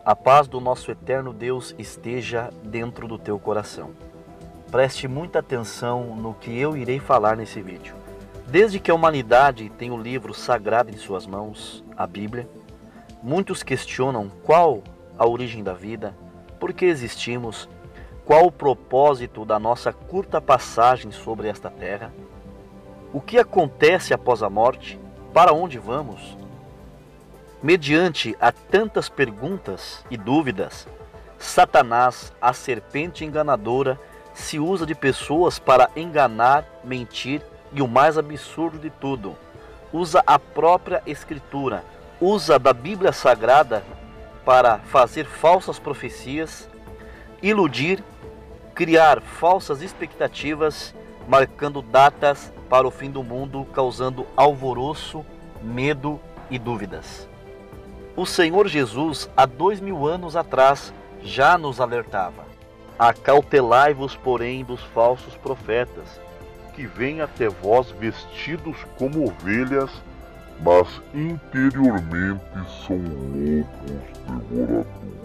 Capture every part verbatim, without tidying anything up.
A paz do nosso eterno Deus esteja dentro do teu coração. Preste muita atenção no que eu irei falar nesse vídeo. Desde que a humanidade tem o livro sagrado em suas mãos, a Bíblia, muitos questionam qual a origem da vida, por que existimos, qual o propósito da nossa curta passagem sobre esta terra, o que acontece após a morte, para onde vamos. Mediante a tantas perguntas e dúvidas, Satanás, a serpente enganadora, se usa de pessoas para enganar, mentir e o mais absurdo de tudo, usa a própria Escritura, usa da Bíblia Sagrada para fazer falsas profecias, iludir, criar falsas expectativas, marcando datas para o fim do mundo, causando alvoroço, medo e dúvidas. O Senhor Jesus, há dois mil anos atrás, já nos alertava: acautelai-vos, porém, dos falsos profetas, que vêm até vós vestidos como ovelhas, mas interiormente são lobos devoradores.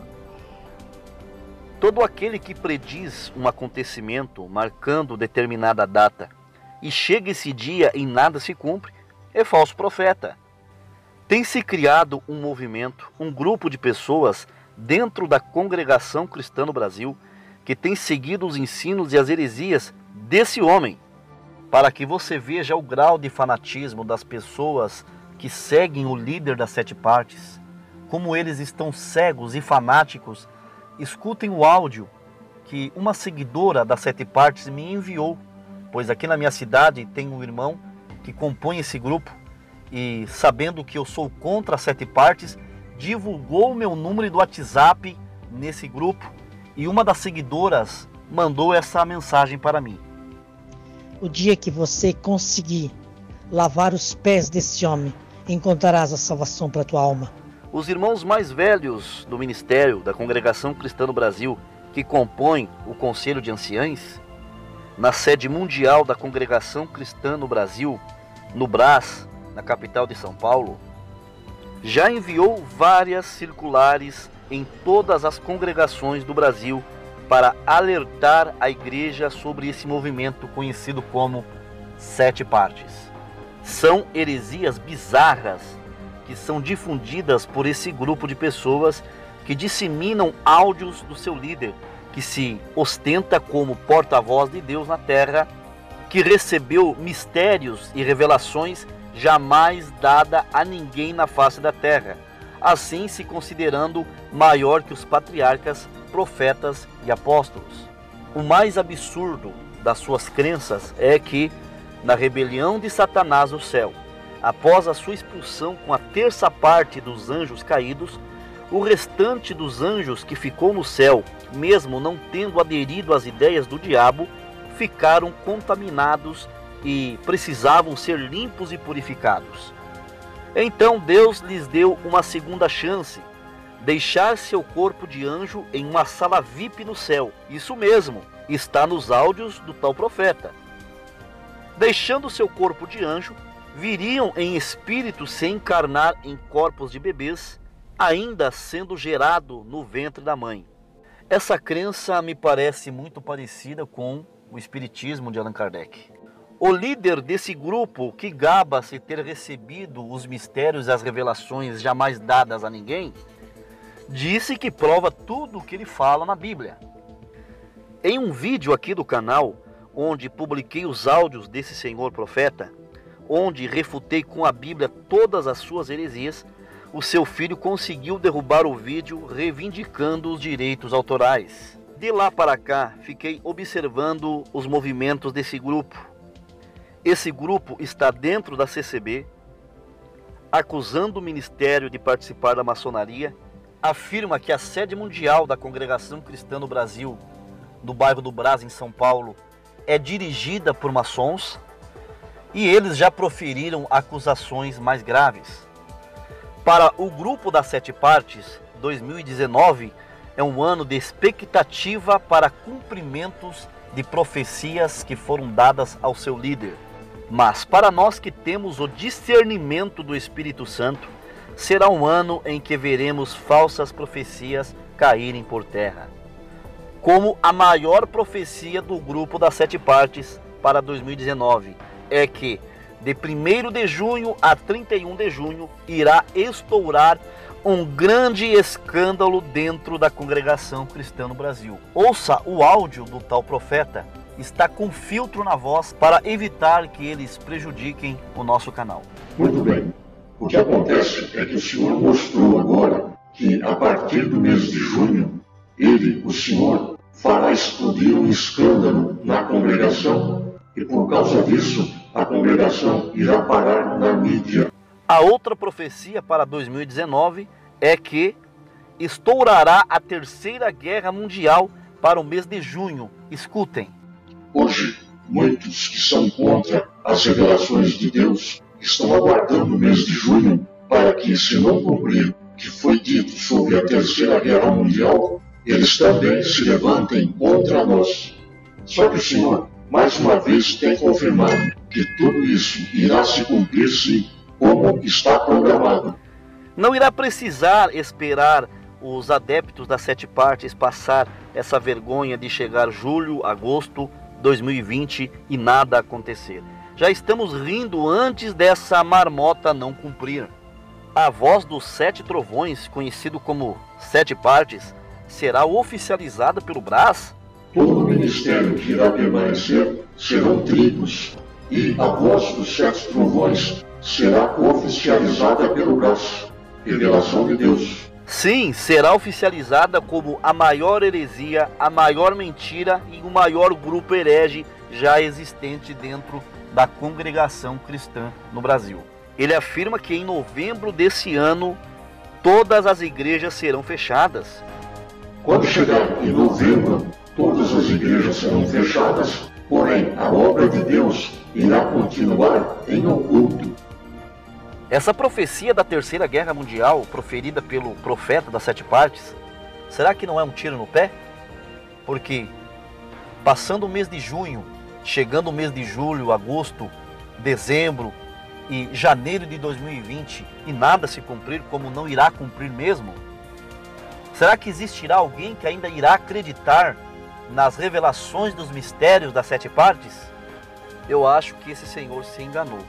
Todo aquele que prediz um acontecimento marcando determinada data e chega esse dia e nada se cumpre, é falso profeta. Tem se criado um movimento, um grupo de pessoas dentro da Congregação Cristã no Brasil que tem seguido os ensinos e as heresias desse homem, para que você veja o grau de fanatismo das pessoas que seguem o líder das sete partes, como eles estão cegos e fanáticos. Escutem o áudio que uma seguidora das sete partes me enviou, pois aqui na minha cidade tem um irmão que compõe esse grupo e, sabendo que eu sou contra as sete partes, divulgou o meu número do WhatsApp nesse grupo e uma das seguidoras mandou essa mensagem para mim. O dia que você conseguir lavar os pés desse homem, encontrarás a salvação para a tua alma. Os irmãos mais velhos do ministério da Congregação Cristã no Brasil, que compõem o Conselho de Anciães, na sede mundial da Congregação Cristã no Brasil, no Brás, na capital de São Paulo, já enviou várias circulares em todas as congregações do Brasil para alertar a igreja sobre esse movimento conhecido como Sete Partes. São heresias bizarras que são difundidas por esse grupo de pessoas que disseminam áudios do seu líder, que se ostenta como porta-voz de Deus na terra, que recebeu mistérios e revelações jamais dada a ninguém na face da terra, assim se considerando maior que os patriarcas, profetas e apóstolos. O mais absurdo das suas crenças é que, na rebelião de Satanás no céu, após a sua expulsão com a terça parte dos anjos caídos, o restante dos anjos que ficou no céu, mesmo não tendo aderido às ideias do diabo, ficaram contaminados e precisavam ser limpos e purificados. Então Deus lhes deu uma segunda chance: deixar seu corpo de anjo em uma sala V I P no céu. Isso mesmo, está nos áudios do tal profeta. Deixando seu corpo de anjo, viriam em espírito se encarnar em corpos de bebês, ainda sendo gerado no ventre da mãe. Essa crença me parece muito parecida com o espiritismo de Allan Kardec. O líder desse grupo, que gaba-se ter recebido os mistérios e as revelações jamais dadas a ninguém, disse que prova tudo o que ele fala na Bíblia. Em um vídeo aqui do canal, onde publiquei os áudios desse senhor profeta, onde refutei com a Bíblia todas as suas heresias, o seu filho conseguiu derrubar o vídeo reivindicando os direitos autorais. De lá para cá, fiquei observando os movimentos desse grupo. Esse grupo está dentro da C C B, acusando o ministério de participar da maçonaria, afirma que a sede mundial da Congregação Cristã no Brasil, no bairro do Brás, em São Paulo, é dirigida por maçons, e eles já proferiram acusações mais graves. Para o grupo das sete partes, dois mil e dezenove é um ano de expectativa para cumprimentos de profecias que foram dadas ao seu líder. Mas para nós que temos o discernimento do Espírito Santo, será um ano em que veremos falsas profecias caírem por terra. Como a maior profecia do grupo das sete partes para dois mil e dezenove é que de primeiro de junho a trinta e um de junho irá estourar um grande escândalo dentro da congregação cristã no Brasil. Ouça o áudio do tal profeta, está com filtro na voz para evitar que eles prejudiquem o nosso canal. Muito bem. O que acontece é que o Senhor mostrou agora que a partir do mês de junho, ele, o Senhor, fará explodir um escândalo na congregação e por causa disso a congregação irá parar na mídia. A outra profecia para dois mil e dezenove é que estourará a terceira guerra mundial para o mês de junho. Escutem. Hoje, muitos que são contra as revelações de Deus estão aguardando o mês de junho para que, se não cumprir o que foi dito sobre a terceira guerra mundial, eles também se levantem contra nós. Só que o Senhor, mais uma vez, tem confirmado que tudo isso irá se cumprir sim, como está programado. Não irá precisar esperar os adeptos das sete partes passar essa vergonha de chegar julho, agosto de dois mil e vinte e nada acontecer. Já estamos rindo antes dessa marmota não cumprir. A voz dos sete trovões, conhecido como sete partes, será oficializada pelo Brás? Todo o ministério que irá permanecer serão tribos, e a voz dos sete trovões será oficializada pelo Brás. Revelação de Deus. Sim, será oficializada como a maior heresia, a maior mentira e o maior grupo herege já existente dentro da congregação cristã no Brasil. Ele afirma que em novembro desse ano todas as igrejas serão fechadas. Quando chegar em novembro, todas as igrejas serão fechadas, porém a obra de Deus irá continuar em oculto. Essa profecia da Terceira Guerra Mundial, proferida pelo profeta das sete partes, será que não é um tiro no pé? Porque, passando o mês de junho, chegando o mês de julho, agosto, dezembro e janeiro de dois mil e vinte, e nada se cumprir, como não irá cumprir mesmo, será que existirá alguém que ainda irá acreditar nas revelações dos mistérios das sete partes? Eu acho que esse senhor se enganou.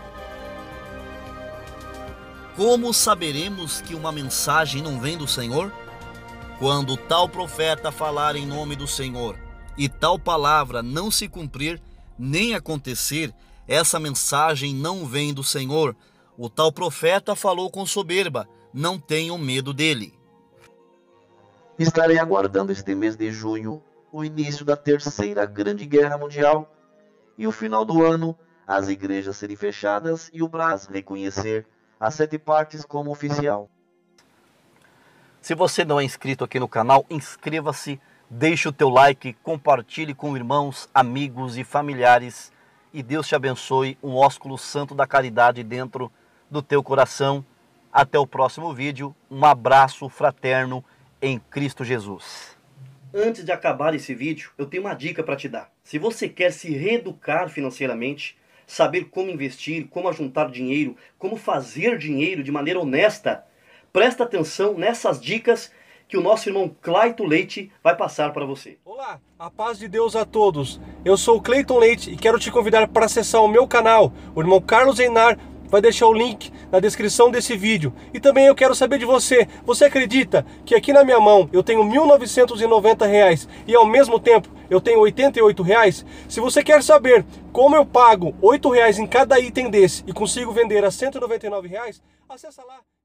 Como saberemos que uma mensagem não vem do Senhor? Quando tal profeta falar em nome do Senhor e tal palavra não se cumprir, nem acontecer, essa mensagem não vem do Senhor. O tal profeta falou com soberba, não tenham medo dele. Estarei aguardando este mês de junho, o início da terceira grande guerra mundial e o final do ano, as igrejas serem fechadas e o Brás reconhecer as sete partes como oficial. Se você não é inscrito aqui no canal, inscreva-se, deixe o teu like, compartilhe com irmãos, amigos e familiares e Deus te abençoe, um ósculo santo da caridade dentro do teu coração. Até o próximo vídeo, um abraço fraterno em Cristo Jesus. Antes de acabar esse vídeo, eu tenho uma dica para te dar. Se você quer se reeducar financeiramente, saber como investir, como ajuntar dinheiro, como fazer dinheiro de maneira honesta, presta atenção nessas dicas que o nosso irmão Clayton Leite vai passar para você. Olá, a paz de Deus a todos. Eu sou o Clayton Leite e quero te convidar para acessar o meu canal. O irmão Carlos Einar vai deixar o link na descrição desse vídeo. E também eu quero saber de você. Você acredita que aqui na minha mão eu tenho mil novecentos e noventa reais e ao mesmo tempo eu tenho oitenta e oito reais? Se você quer saber como eu pago oito reais em cada item desse e consigo vender a cento e noventa e nove reais, acessa lá.